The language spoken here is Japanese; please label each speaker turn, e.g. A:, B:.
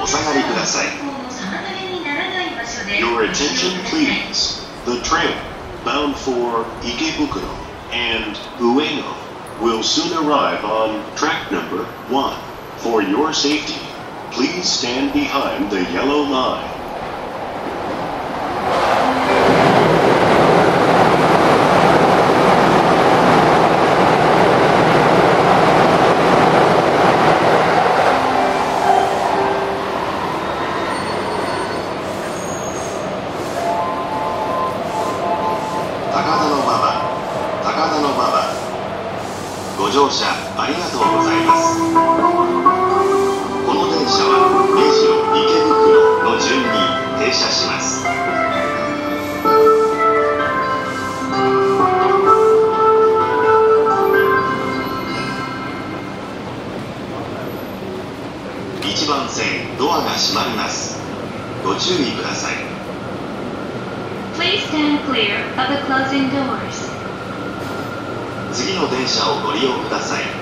A: お下がりください。Your attention please. The train bound for Ikebukuro and Ueno will soon arrive on track number 1. For your safety, please stand behind the yellow line. ご乗車ありがとうございます。この電車は目白池袋の順に停車します。1番線ドアが閉まります。ご注意ください。
B: Please stand clear of the closing doors.
A: 次の電車をご利用ください。